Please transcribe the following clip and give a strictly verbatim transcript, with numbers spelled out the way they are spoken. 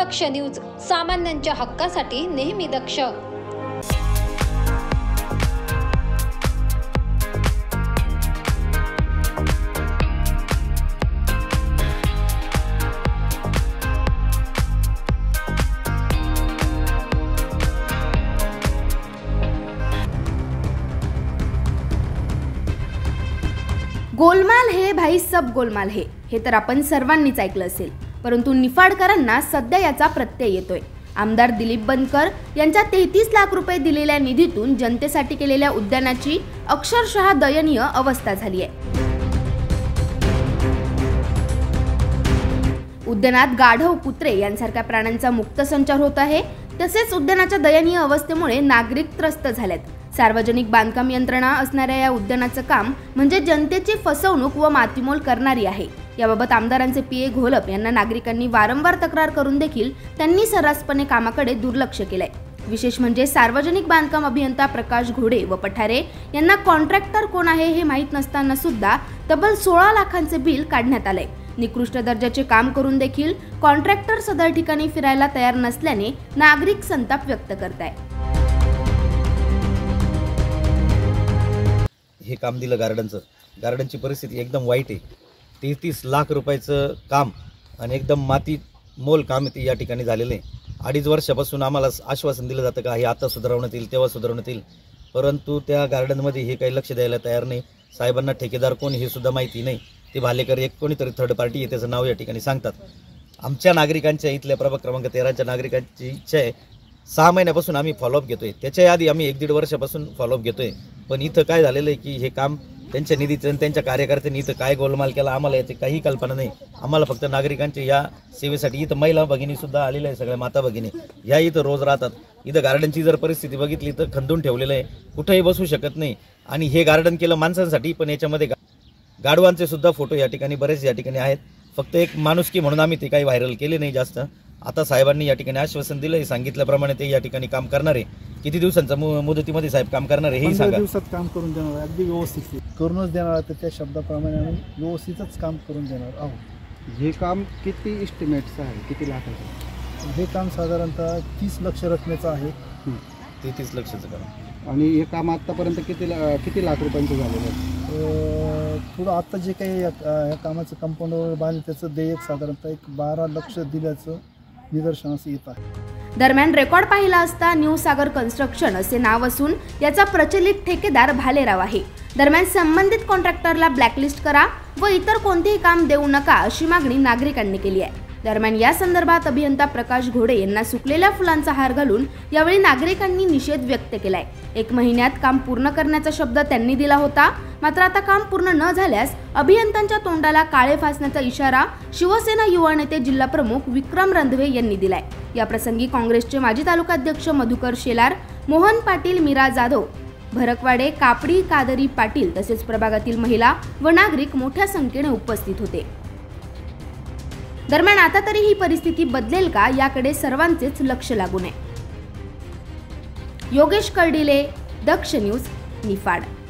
दक्ष news, सामान्यांच्या हक्कासाठी नेहमी दक्ष। गोलमाल है भाई, सब गोलमाल है, हे तर आपण सर्वांनीच ऐकलं असेल। परंतु निफाडकरांना सध्या याचा प्रत्यय येतोय। आमदार दिलीप बनकर यांच्या तेहतीस लाख रुपये दिलेल्या निधीतून जनतेसाठी केलेल्या उद्यानाची अक्षरशः दयनीय अवस्था झाली आहे। उद्यानात गाढव, कुत्रे यांसारख्या प्राण्यांचा मुक्त संचार होत आहे। तसेच उद्यानाच्या दयनीय अवस्थेमुळे नागरिक त्रस्त झालेत। सार्वजनिक बांधकाम यंत्रणा असणाऱ्या या उद्यानाचं काम म्हणजे जनतेची फसवणूक व मातीमोल करणारी आहे। याबाबत आमदारांचे पीए घोलप यांना नागरिकांनी वारंवार तक्रार करून देखील त्यांनी सर्रासपणे कामाकडे दुर्लक्ष केलंय। विशेष म्हणजे सार्वजनिक बांधकाम अभियंता प्रकाश घोडे व पठारे यांना कॉन्ट्रॅक्टर कोण आहे हे माहीत नसताना सुद्धा तब्बल सोळा लाखांचे बिल काढण्यात आलंय। निकृष्ट दर्जाचे काम करून देखील कॉन्ट्रॅक्टर सदर ठिकाणी फिरायला तयार नसल्याने नागरिक संताप व्यक्त करतायत। हे काम दिलं गार्डनचं, गार्डनची परिस्थिती एकदम वाईट आहे। तेहतीस लाख रुपयाचं काम आणि एकदम माती मोल काम ते या ठिकाणी झालेलं आहे। अडीच वर्षापासून आम्हाला आश्वासन दिलं जातं का हे आता सुधारवण्यात येईल, तेव्हा सुधारवण्यात येईल, परंतु त्या गार्डनमध्ये हे काही लक्ष द्यायला तयार नाही। साहेबांना ठेकेदार कोण हे सुद्धा माहिती नाही। ते भालेकर एक कोणीतरी थर्ड पार्टी आहे, त्याचं नाव या ठिकाणी सांगतात। आमच्या नागरिकांच्या, इथल्या प्रभाग क्रमांक तेराच्या नागरिकांची इच्छा आहे, सहा महिन्यापासून आम्ही फॉलोअप घेतोय, त्याच्या आधी आम्ही एक दीड वर्षापासून फॉलोअप घेतोय। पण इथं काय झालेलं आहे की हे काम त्यांच्या निधीचं, त्यांच्या कार्यकर्त्यांनी इथं काय गोलमाल केला आम्हाला याची काही कल्पना नाही। आम्हाला फक्त नागरिकांच्या या सेवेसाठी इथं महिला भगिनी सुद्धा आलेल्या आहे, सगळ्या माता भगिनी या इथं रोज राहतात। इथं गार्डनची जर परिस्थिती बघितली तर खंदून ठेवलेलं आहे, कुठेही बसू शकत नाही। आणि हे गार्डन केलं माणसांसाठी, पण याच्यामध्ये गाढवांचे सुद्धा फोटो या ठिकाणी बरेच या ठिकाणी आहेत। फक्त एक माणुसकी म्हणून आम्ही ते काही व्हायरल केले नाही जास्त। आता साहेबांनी या ठिकाणी आश्वासन दिलं, सांगितल्याप्रमाणे ते या ठिकाणी काम करणार आहे। किती दिवसांचा मुदतीमध्ये साहेब काम करणार आहे हे सांगा। दिवसात काम करून देणार, अगदी व्यवस्थित करूनच देणार, तर त्या शब्दाप्रमाणे आम्ही व्यवस्थितच काम करून देणार आहोत। हे काम किती इस्टिमेट्स आहे, किती लाखाचं? हे काम साधारणतः तीस लक्ष रकमेचं आहे। तेहतीस लक्षाचं काम। आणि हे काम आतापर्यंत किती किती लाख रुपयांचं झालेलं आहे? थोडं आता जे काही या कामाचं कंपाऊंड वगैरे बांधलं त्याचं देयक साधारणतः एक बारा लक्ष दिल्याचं निदर्शनास येत आहे। दरम्यान रेकॉर्ड पाहिला असता न्यू सागर कन्स्ट्रक्शन असे नाव असून याचा प्रचलित ठेकेदार भालेराव आहे। दरम्यान संबंधित कॉन्ट्रॅक्टरला ब्लॅकलिस्ट करा व इतर कोणतेही काम देऊ नका अशी मागणी नागरिकांनी केली आहे। दरम्यान या संदर्भात अभियंता प्रकाश घोडे यांना सुकलेल्या फुलांचा हार घालून यावेळी नागरिकांनी निषेध व्यक्त केलाय। एक महिन्यात काम पूर्ण करण्याचा शब्द त्यांनी दिला होता, मात्र आता काम पूर्ण न झाल्यास अभियंत्यांच्या तोंडाला काळे फासण्याचा इशारा शिवसेना युवा नेते जिल्हा प्रमुख विक्रम रंधवे यांनी दिलाय। या प्रसंगी काँग्रेसचे माजी तालुकाध्यक्ष मधुकर शेलार, मोहन पाटील, मीरा जाधव, भरकवाडे, कापडी, कादरी पाटील तसेच प्रभागातील महिला व नागरिक मोठ्या संख्येने उपस्थित होते। दरम्यान आता तरी ही परिस्थिती बदलेल का याकडे सर्वांचेच लक्ष लागून आहे। योगेश कर्डिले, दक्ष न्यूज, निफाड।